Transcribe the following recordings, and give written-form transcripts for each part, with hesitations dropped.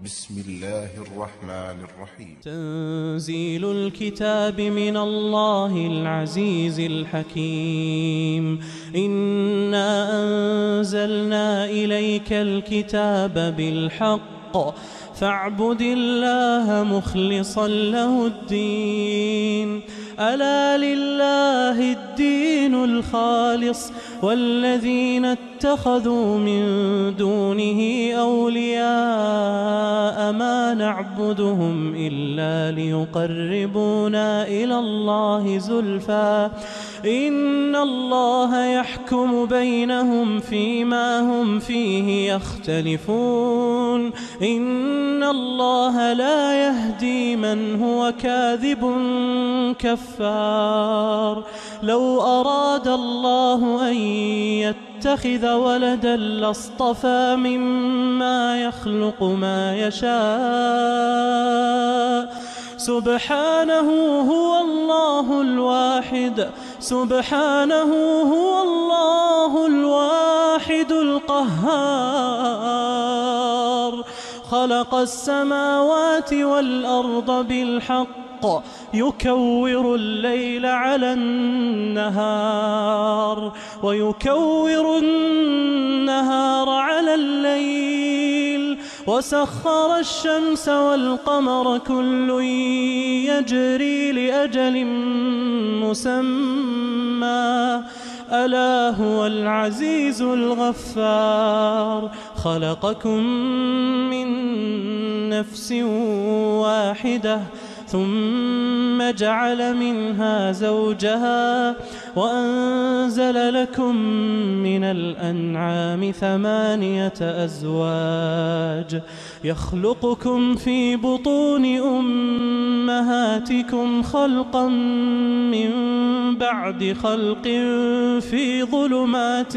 بسم الله الرحمن الرحيم. تنزيل الكتاب من الله العزيز الحكيم. إنا أنزلنا إليك الكتاب بالحق فاعبد الله مخلصا له الدين. ألا لله الدين الخالص والذين اتخذوا من دونه أولياء ما نعبدهم إلا ليقربونا إلى الله زلفى إن الله يحكم بينهم فيما هم فيه يختلفون. إن الله لا يهدي من هو كاذب كفار. لو أراد الله أن يتخذ ولدا لاصطفى مما يخلق ما يشاء. سبحانه هو الله الواحد القهار. خلق السماوات والأرض بالحق يكور الليل على النهار ويكور النهار على الليل وسخر الشمس والقمر كل يجري لأجل مسمى. ألا هو العزيز الغفار. خلقكم من نفس واحدة ثم جعل منها زوجها وأنزل لكم من الأنعام 8 أزواج يخلقكم في بطون أمهاتكم خلقا من بعد خلق في ظلمات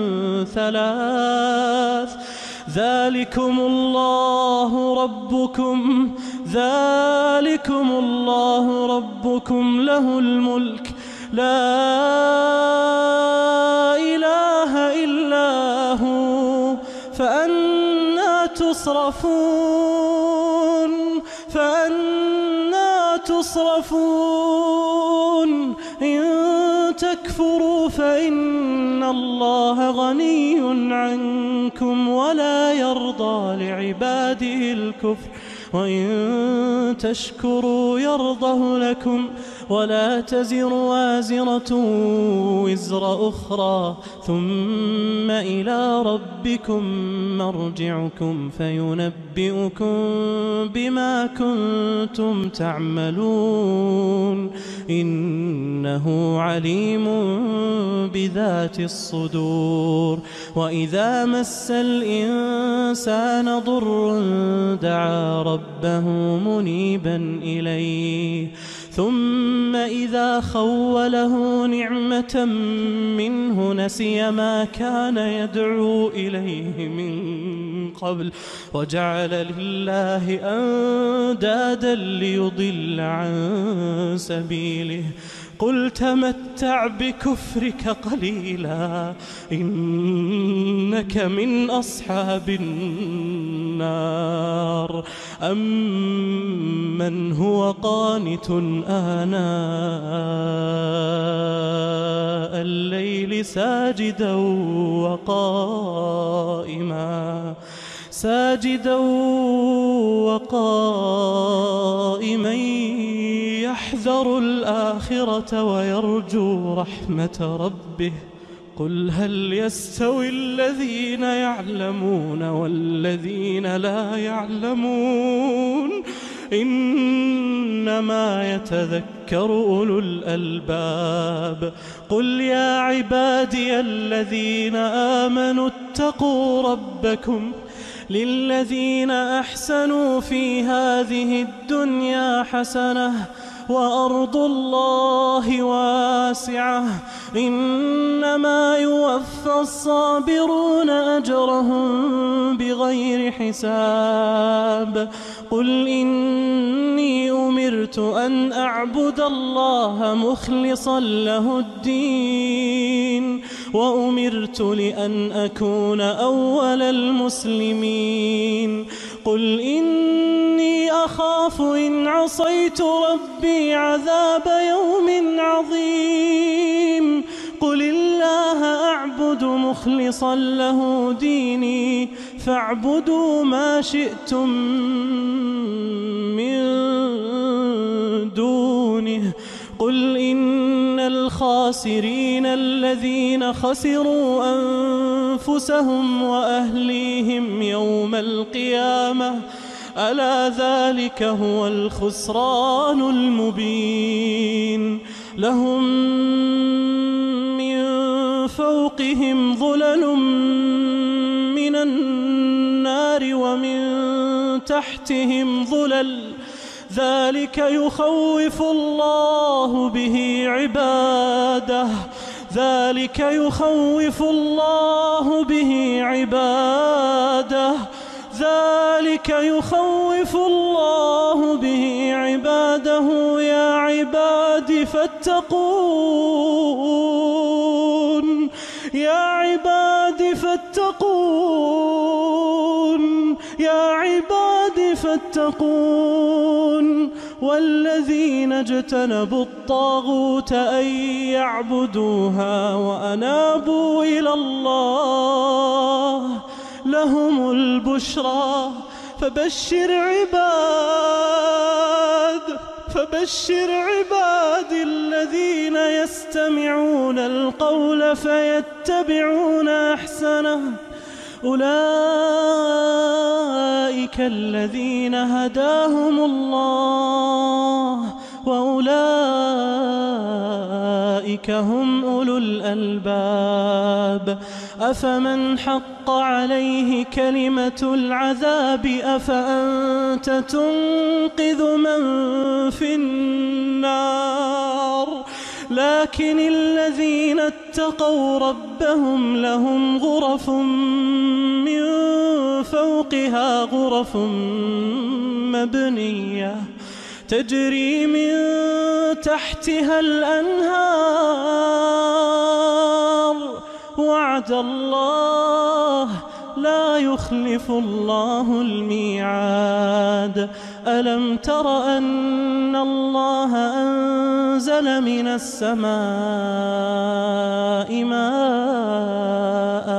3. ذلكم الله ربكم له الملك لا إله إلا هو فأنى تصرفون. إن تكفروا فإن الله غني عنكم ولا يرضى لعباده الكفر وإن تشكروا يرضه لكم ولا تزر وازرة وزر أخرى ثم إلى ربكم مرجعكم فينبئكم بما كنتم تعملون. إنه عليم بذات الصدور. وإذا مس الإنسان ضر دعا ربه منيبا إليه ثم إذا خوله نعمة منه نسي ما كان يدعو إليه من قبل وجعل لله أندادا ليضل عن سبيله. قل تمتع بكفرك قليلا إنك من أصحاب النار. أمن هو قانت آناء الليل ساجدا وقائما يحذر الآخرة ويرجو رحمة ربه. قل هل يستوي الذين يعلمون والذين لا يعلمون إنما يتذكر أولو الألباب. قل يا عبادي الذين آمنوا اتقوا ربكم للذين أحسنوا في هذه الدنيا حسنة وأرض الله واسعة إنما يوفى الصابرون أجرهم بغير حساب. قل إني أمرت أن أعبد الله مخلصا له الدين وأمرت لأن أكون أول المسلمين. قل إني أخاف إن عصيت ربي عذاب يوم عظيم قل الله أعبد مخلصا له ديني فاعبدوا ما شئتم من دونه قل إن الخاسرين الذين خسروا أنفسهم وأهليهم يوم القيامة ألا ذلك هو الخسران المبين لهم من فوقهم ظلل من النار ومن تحتهم ظلل ذلك يخوف الله به عباده ذلك يخوف الله به عباده ذلك يخوف الله به عباده يا عباد فاتقون يا عباد فاتقون يا عباد فاتقون والذين اجتنبوا الطاغوت أن يعبدوها وأنابوا إلى الله لهم البشرى فبشر عباد الذين يستمعون القول فيتبعون أحسنه أولئك الذين هداهم الله وأولئك هم أولو الألباب أفمن حق عليه كلمة العذاب أفأنت تنقذ من في النار لكن الذين اتقوا ربهم لهم غرف من فوقها غرف مبنية تجري من تحتها الأنهار وعد الله لا يخلف الله الميعاد ألم تر أن الله أنزل من السماء ماء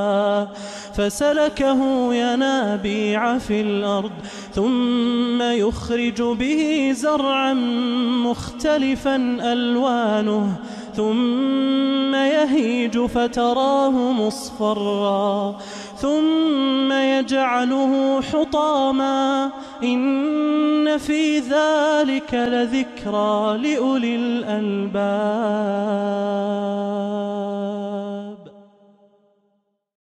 فسلكه ينابيع في الأرض ثم يخرج به زرعا مختلفا ألوانه ثم يهيج فتراه مصفرا ثم يجعله حطاما إن في ذلك لذكرى لأولي الألباب.